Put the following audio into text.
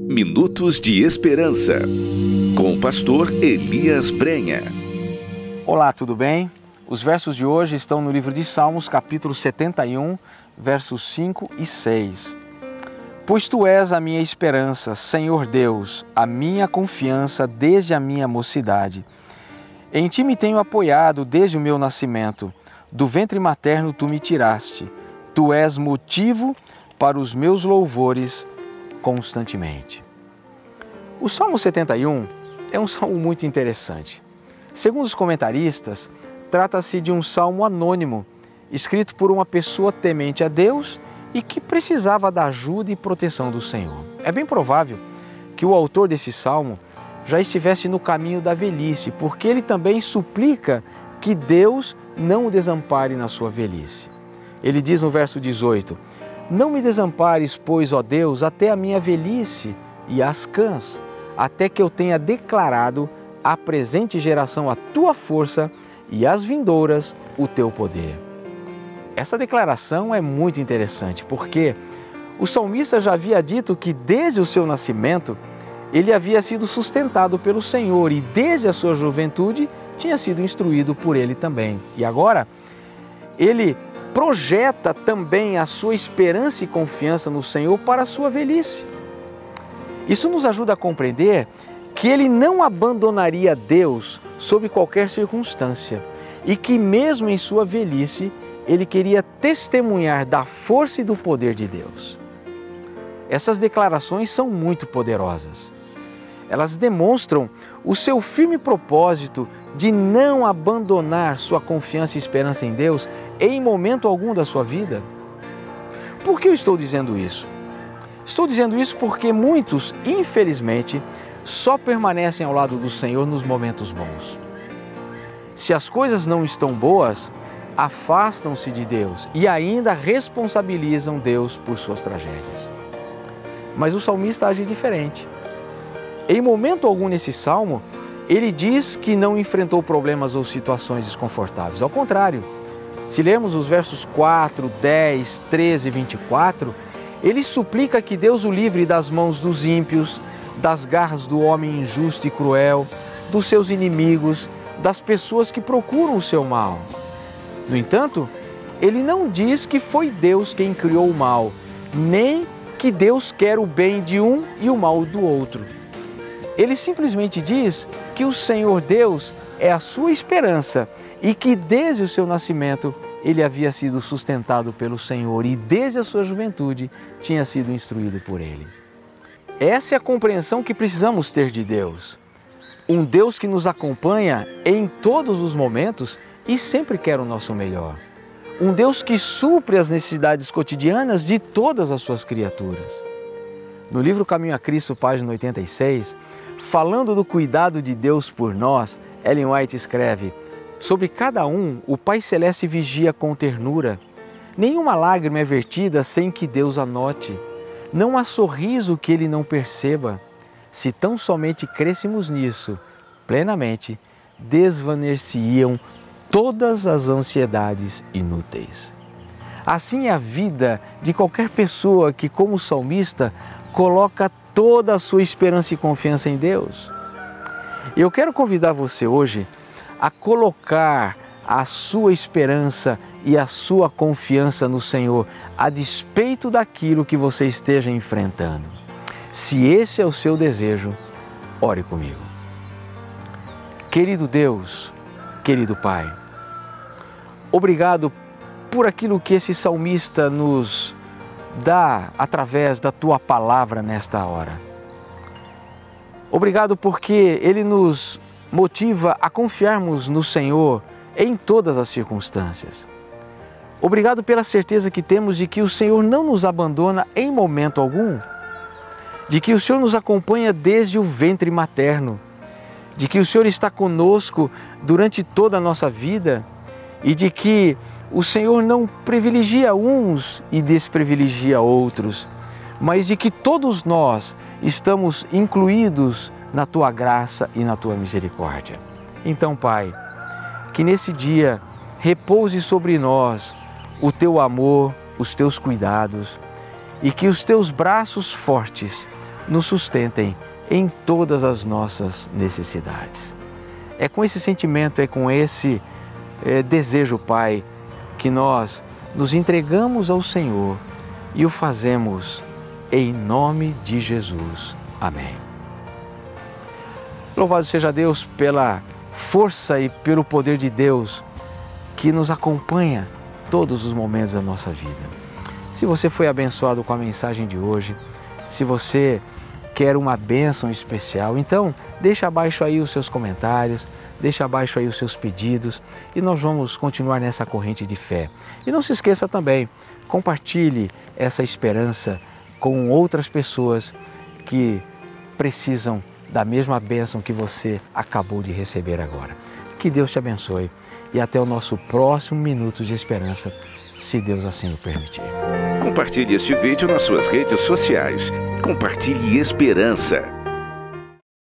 Minutos de Esperança, com o pastor Elias Brenha. Olá, tudo bem? Os versos de hoje estão no livro de Salmos, capítulo 71, versos 5 e 6. Pois Tu és a minha esperança, Senhor Deus, a minha confiança desde a minha mocidade. Em Ti me tenho apoiado desde o meu nascimento. Do ventre materno Tu me tiraste. Tu és motivo para os meus louvores constantemente. O Salmo 71 é um salmo muito interessante. Segundo os comentaristas, trata-se de um salmo anônimo, escrito por uma pessoa temente a Deus e que precisava da ajuda e proteção do Senhor. É bem provável que o autor desse salmo já estivesse no caminho da velhice, porque ele também suplica que Deus não o desampare na sua velhice. Ele diz no verso 18: Não me desampares, pois, ó Deus, até a minha velhice e as cãs, até que eu tenha declarado à presente geração a Tua força e às vindouras o Teu poder. Essa declaração é muito interessante, porque o salmista já havia dito que desde o seu nascimento ele havia sido sustentado pelo Senhor e desde a sua juventude tinha sido instruído por Ele também. E agora ele projeta também a sua esperança e confiança no Senhor para a sua velhice. Isso nos ajuda a compreender que ele não abandonaria Deus sob qualquer circunstância e que mesmo em sua velhice ele queria testemunhar da força e do poder de Deus. Essas declarações são muito poderosas. Elas demonstram o seu firme propósito de não abandonar sua confiança e esperança em Deus em momento algum da sua vida. Por que eu estou dizendo isso? Estou dizendo isso porque muitos, infelizmente, só permanecem ao lado do Senhor nos momentos bons. Se as coisas não estão boas, afastam-se de Deus e ainda responsabilizam Deus por suas tragédias. Mas o salmista age diferente. Em momento algum nesse salmo, ele diz que não enfrentou problemas ou situações desconfortáveis. Ao contrário, se lermos os versos 4, 10, 13 e 24, ele suplica que Deus o livre das mãos dos ímpios, das garras do homem injusto e cruel, dos seus inimigos, das pessoas que procuram o seu mal. No entanto, ele não diz que foi Deus quem criou o mal, nem que Deus quer o bem de um e o mal do outro. Ele simplesmente diz que o Senhor Deus é a sua esperança e que desde o seu nascimento ele havia sido sustentado pelo Senhor e desde a sua juventude tinha sido instruído por Ele. Essa é a compreensão que precisamos ter de Deus. Um Deus que nos acompanha em todos os momentos e sempre quer o nosso melhor. Um Deus que supre as necessidades cotidianas de todas as suas criaturas. No livro Caminho a Cristo, página 86, falando do cuidado de Deus por nós, Ellen White escreve: Sobre cada um, o Pai Celeste vigia com ternura. Nenhuma lágrima é vertida sem que Deus a note. Não há sorriso que Ele não perceba. Se tão somente crêssemos nisso, plenamente, desvanecer-se-iam todas as ansiedades inúteis. Assim é a vida de qualquer pessoa que, como o salmista, coloca toda a sua esperança e confiança em Deus. Eu quero convidar você hoje a colocar a sua esperança e a sua confiança no Senhor, a despeito daquilo que você esteja enfrentando. Se esse é o seu desejo, ore comigo. Querido Deus, querido Pai, obrigado por aquilo que esse salmista nos dá através da Tua palavra nesta hora. Obrigado porque Ele nos motiva a confiarmos no Senhor em todas as circunstâncias. Obrigado pela certeza que temos de que o Senhor não nos abandona em momento algum, de que o Senhor nos acompanha desde o ventre materno, de que o Senhor está conosco durante toda a nossa vida e de que o Senhor não privilegia uns e desprivilegia outros, mas de que todos nós estamos incluídos na Tua graça e na Tua misericórdia. Então, Pai, que nesse dia repouse sobre nós o Teu amor, os Teus cuidados e que os Teus braços fortes nos sustentem em todas as nossas necessidades. É com esse sentimento, é com esse desejo, Pai, que nós nos entregamos ao Senhor e o fazemos em nome de Jesus. Amém. Louvado seja Deus pela força e pelo poder de Deus que nos acompanha todos os momentos da nossa vida. Se você foi abençoado com a mensagem de hoje, se você quer uma bênção especial, então deixa abaixo aí os seus comentários, deixa abaixo aí os seus pedidos e nós vamos continuar nessa corrente de fé. E não se esqueça também, compartilhe essa esperança com outras pessoas que precisam da mesma bênção que você acabou de receber agora. Que Deus te abençoe e até o nosso próximo Minutos de Esperança, se Deus assim o permitir. Compartilhe este vídeo nas suas redes sociais. Compartilhe esperança.